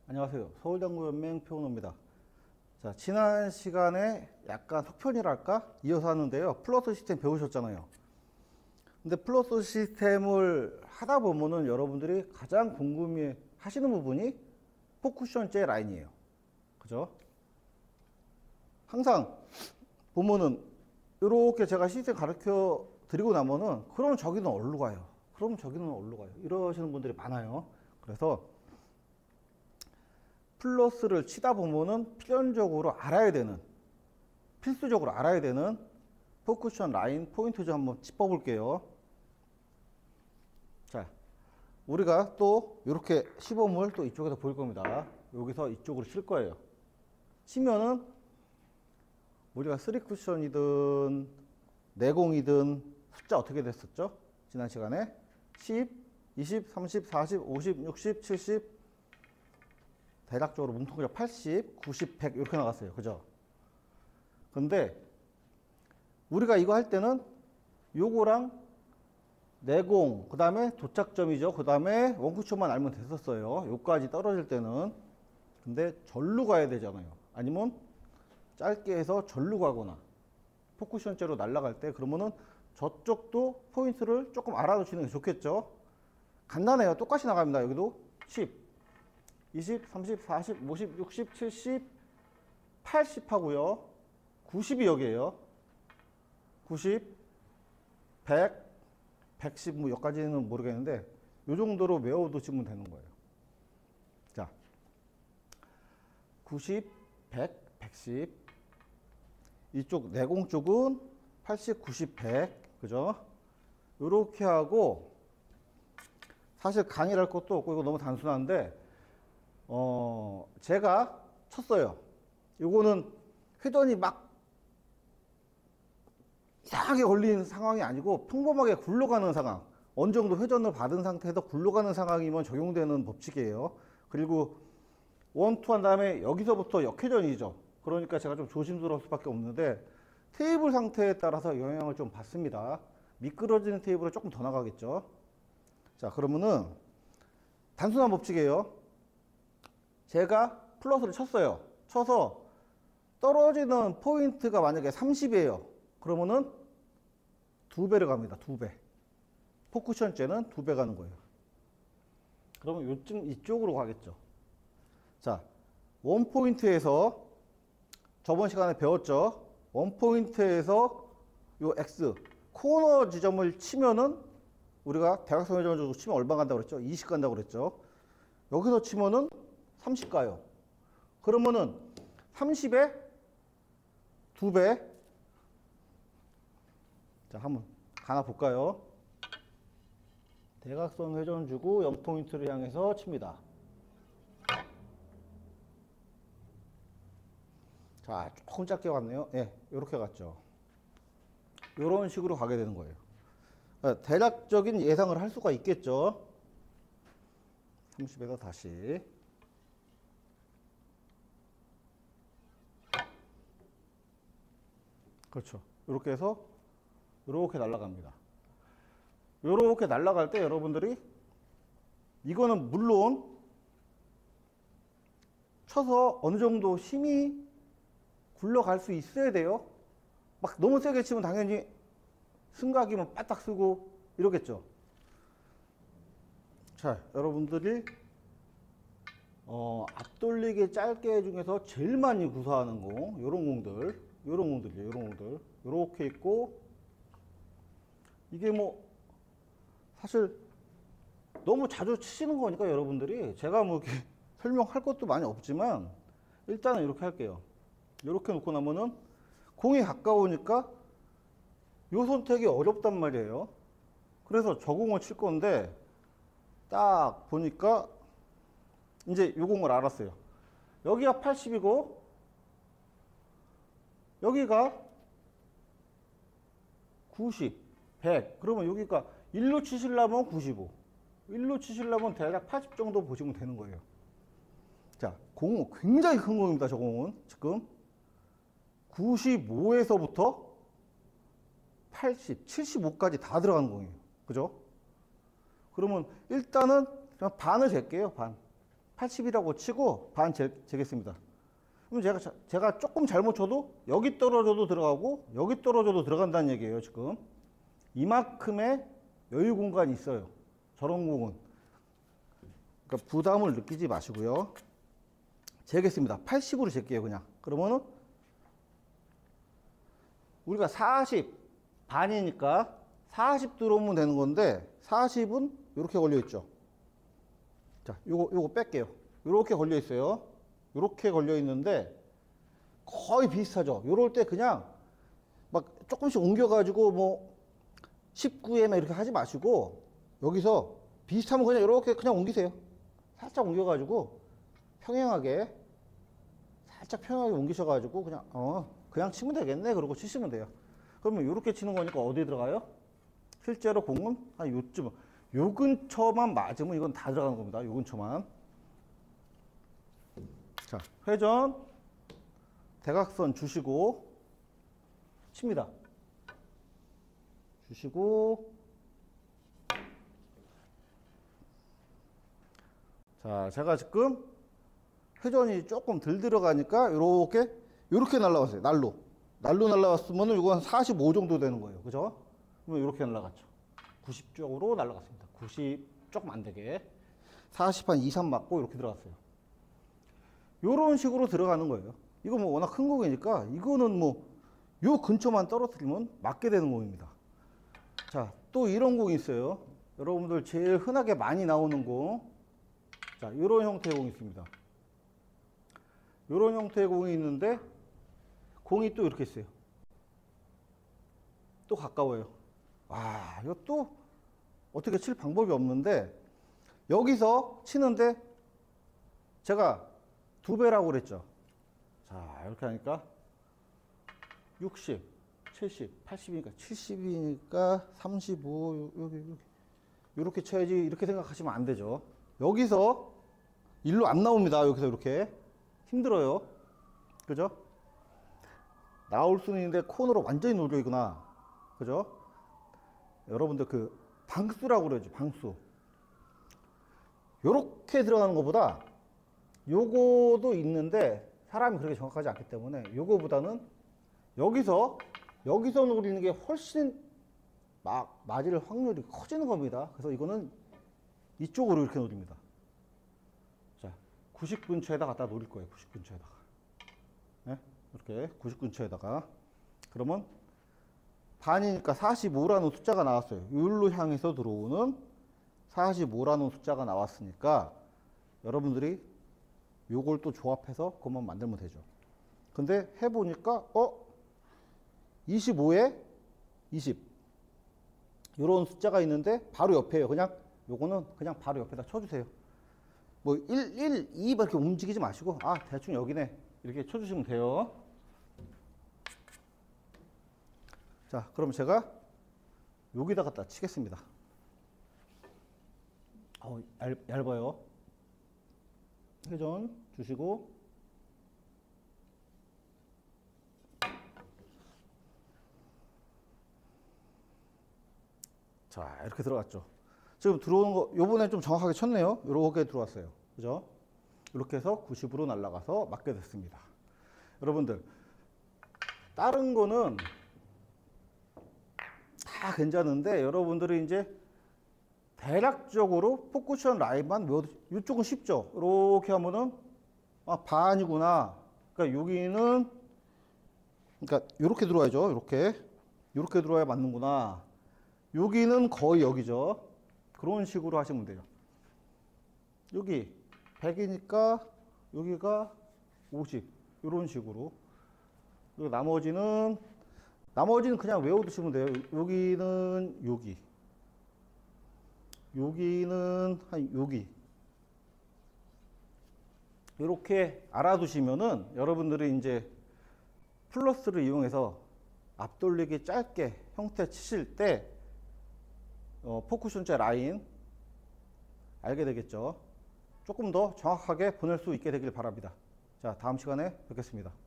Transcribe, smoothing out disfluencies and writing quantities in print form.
안녕하세요. 서울당구연맹 표은호입니다. 자, 지난 시간에 약간 속편이랄까? 이어서 하는데요. 플러스 시스템 배우셨잖아요. 근데 플러스 시스템을 하다 보면은 여러분들이 가장 궁금해 하시는 부분이 포쿠션제 라인이에요. 그죠? 항상 보면은 이렇게 제가 시스템 가르쳐 드리고 나면은 그럼 저기는 어디로 가요? 그럼 저기는 어디로 가요? 이러시는 분들이 많아요. 그래서 플러스를 치다 보면은 필연적으로 알아야 되는, 필수적으로 알아야 되는 포쿠션 라인 포인트 좀 한번 짚어볼게요. 자, 우리가 또 이렇게 시범을 또 이쪽에서 보일 겁니다. 여기서 이쪽으로 칠 거예요. 치면은 우리가 3쿠션이든 내공이든 숫자 어떻게 됐었죠? 지난 시간에 10, 20, 30, 40, 50, 60, 70 대략적으로 뭉통그려 80, 90, 100 이렇게 나갔어요. 그죠? 근데 우리가 이거 할 때는 요거랑 내공, 그 다음에 도착점이죠. 그 다음에 원쿠션만 알면 됐었어요. 요까지 떨어질 때는. 근데 절로 가야 되잖아요. 아니면 짧게 해서 절로 가거나 포쿠션째로 날아갈 때 그러면은 저쪽도 포인트를 조금 알아두시는 게 좋겠죠. 간단해요. 똑같이 나갑니다. 여기도 10, 20, 30, 40, 50, 60, 70, 80 하고요. 90이 여기에요. 90, 100, 110, 뭐 여기까지는 모르겠는데 요 정도로 외워두시면 되는 거예요. 자, 90, 100, 110 이쪽 내공 쪽은 80, 90, 100 그죠? 요렇게 하고 사실 강의를 할 것도 없고 이거 너무 단순한데 제가 쳤어요. 요거는 회전이 막 이상하게 걸리는 상황이 아니고 평범하게 굴러가는 상황. 어느 정도 회전을 받은 상태에서 굴러가는 상황이면 적용되는 법칙이에요. 그리고 원, 투 한 다음에 여기서부터 역회전이죠. 그러니까 제가 좀 조심스러울 수밖에 없는데 테이블 상태에 따라서 영향을 좀 받습니다. 미끄러지는 테이블은 조금 더 나가겠죠. 자, 그러면은 단순한 법칙이에요. 제가 플러스를 쳤어요. 쳐서 떨어지는 포인트가 만약에 30이에요. 그러면은 2배를 갑니다. 2배. 포쿠션째는 2배 가는 거예요. 그러면 요쯤 이쪽으로 가겠죠. 자, 원 포인트에서 저번 시간에 배웠죠. 원 포인트에서 요 X 코너 지점을 치면은 우리가 대각선 회전으로 치면 얼마 간다고 그랬죠? 20 간다고 그랬죠. 여기서 치면은 30 가요. 그러면은 30에 2배. 자, 한번 가나 볼까요? 대각선 회전 주고 0포인트를 향해서 칩니다. 자, 조금 짧게 갔네요. 예, 네, 요렇게 갔죠. 요런 식으로 가게 되는 거예요. 대략적인 예상을 할 수가 있겠죠. 30에서 다시. 그렇죠. 이렇게 해서 이렇게 날아갑니다. 이렇게 날아갈 때 여러분들이 이거는 물론 쳐서 어느 정도 힘이 굴러갈 수 있어야 돼요. 막 너무 세게 치면 당연히 승각이면 바닥 쓰고 이러겠죠. 자, 여러분들이 앞돌리기 짧게 중에서 제일 많이 구사하는 공, 요런 공들, 요런 공들, 요렇게 있고, 이게 뭐, 사실, 너무 자주 치시는 거니까 여러분들이, 제가 뭐 이렇게 설명할 것도 많이 없지만, 일단은 이렇게 할게요. 요렇게 놓고 나면은, 공이 가까우니까, 요 선택이 어렵단 말이에요. 그래서 저 공을 칠 건데, 딱 보니까, 이제 요 공을 알았어요. 여기가 80이고, 여기가 90, 100. 그러면 여기가 1로 치시려면 95. 1로 치시려면 대략 80 정도 보시면 되는 거예요. 자, 공은 굉장히 큰 공입니다. 저 공은 지금 95에서부터 80, 75까지 다 들어가는 공이에요. 그죠? 그러면 일단은 그냥 반을 잴게요. 반. 80이라고 치고 반 재겠습니다. 그럼 제가 조금 잘못 쳐도 여기 떨어져도 들어가고 여기 떨어져도 들어간다는 얘기예요. 지금 이만큼의 여유 공간이 있어요. 저런 공은. 그러니까 부담을 느끼지 마시고요. 재겠습니다. 80으로 잴게요. 그냥. 그러면은 우리가 40 반이니까 40 들어오면 되는 건데 40은 이렇게 걸려 있죠. 자, 요거 뺄게요. 이렇게 걸려 있어요. 이렇게 걸려 있는데 거의 비슷하죠. 요럴 때 그냥 막 조금씩 옮겨가지고 뭐 19에만 이렇게 하지 마시고 여기서 비슷하면 그냥 이렇게 그냥 옮기세요. 살짝 옮겨가지고 평행하게 살짝 평행하게 옮기셔가지고 그냥 치면 되겠네. 그러고 치시면 돼요. 그러면 이렇게 치는 거니까 어디 들어가요? 실제로 공은 한 요쯤 요 근처만 맞으면 이건 다 들어가는 겁니다. 요 근처만. 자, 회전 대각선 주시고 칩니다. 주시고 자, 제가 지금 회전이 조금 덜 들어가니까 요렇게 날라왔어요. 날로 날라왔으면 이거 한 45 정도 되는 거예요. 그죠? 그러면 이렇게 날라갔죠. 90 쪽으로 날라갔습니다. 90 조금 안 되게 40 한 2, 3 맞고 이렇게 들어갔어요. 요런 식으로 들어가는 거예요. 이거 뭐 워낙 큰 공이니까 이거는 뭐 요 근처만 떨어뜨리면 맞게 되는 공입니다. 자, 또 이런 공이 있어요. 여러분들 제일 흔하게 많이 나오는 공. 자, 요런 형태의 공이 있습니다. 요런 형태의 공이 있는데 공이 또 이렇게 있어요. 또 가까워요. 와, 이거 또 어떻게 칠 방법이 없는데 여기서 치는데 제가 2배라고 그랬죠. 자, 이렇게 하니까 60, 70, 80이니까 70이니까 35 여기 이렇게 쳐야지 이렇게 생각하시면 안 되죠. 여기서 일로 안 나옵니다. 여기서 이렇게 힘들어요. 그죠? 나올 수는 있는데 콘으로 완전히 눌려 있구나. 그죠? 여러분들 그 방수라고 그러죠. 방수. 요렇게 들어가는 것보다 요거도 있는데 사람이 그렇게 정확하지 않기 때문에 요거보다는 여기서 노리는 게 훨씬 맞을 확률이 커지는 겁니다. 그래서 이거는 이쪽으로 이렇게 노립니다. 자, 90 근처에다 갖다 노릴 거예요. 90 근처에다가. 네? 이렇게 90 근처에다가. 그러면 반이니까 45라는 숫자가 나왔어요. 여기로 향해서 들어오는 45라는 숫자가 나왔으니까 여러분들이 요걸 또 조합해서 그것만 만들면 되죠. 근데 해보니까 25에 20 요런 숫자가 있는데 바로 옆에요. 그냥 요거는 그냥 바로 옆에다 쳐주세요. 뭐 1, 2 이렇게 움직이지 마시고 대충 여기네 이렇게 쳐주시면 돼요. 자, 그럼 제가 여기다 갖다 치겠습니다. 얇아요. 회전 주시고 자, 이렇게 들어갔죠. 지금 들어오는 거 요번에 좀 정확하게 쳤네요. 이렇게 들어왔어요. 그죠? 이렇게 해서 90으로 날아가서 맞게 됐습니다. 여러분들 다른 거는 다 괜찮은데 여러분들이 이제 대략적으로 포쿠션 라인만 이쪽은 쉽죠. 이렇게 하면은 반이구나. 그러니까 여기는 그러니까 이렇게 들어와야죠. 이렇게 들어와야 맞는구나. 여기는 거의 여기죠. 그런 식으로 하시면 돼요. 여기 100이니까 여기가 50 이런 식으로. 그리고 나머지는 그냥 외워두시면 돼요. 여기는 여기는 여기 이렇게 알아두시면은 여러분들이 이제 플러스를 이용해서 앞돌리기 짧게 형태 치실 때 포쿠션째 라인 알게 되겠죠. 조금 더 정확하게 보낼 수 있게 되길 바랍니다. 자, 다음 시간에 뵙겠습니다.